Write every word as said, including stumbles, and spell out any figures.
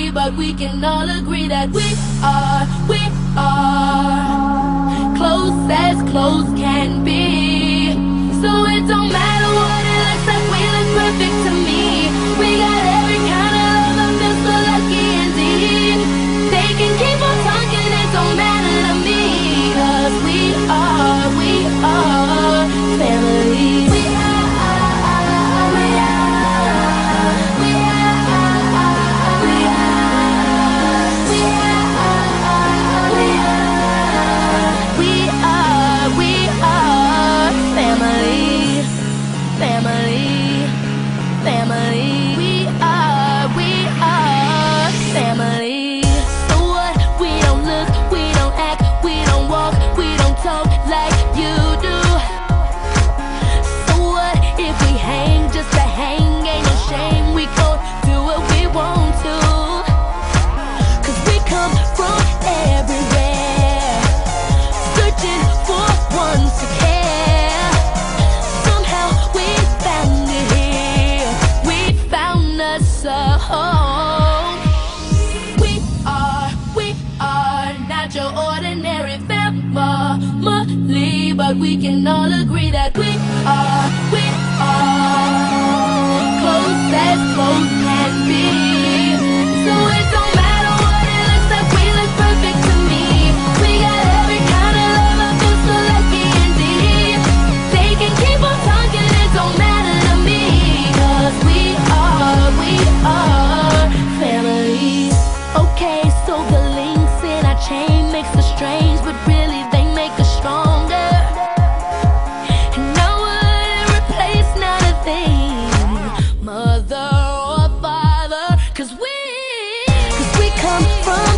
family, but we can all agree that we are, we are close as close can be. So it don't matter what it looks like, we look perfect to me. We got every kind of love, I feel so lucky indeed. They can keep on talking, it don't matter to me. Cause we are, we are family. We are, we are, we are, we are, we are, we are, we are, we are family, family, family. We are, we are family. So what? We don't look, we don't act, we don't walk, we don't talk like you do. So what if we hang just to hang? Ain't no shame, we gon' do what we want to. Cause we come from everywhere, searching for one to care. Somehow we found it here, we found us a home. We are, we are not your ordinary family, but we can all agree that we are, we are close as close can be. So it don't matter what it looks like, we look perfect to me. We got every kind of love, I feel so lucky indeed. They can keep on talking, it don't matter to me. Cause we are, we are family. Okay, so the links in our chain makes us strange, but really they make us stronger. And I wouldn't replace not a thing, mother or father. Cause we, cause we come from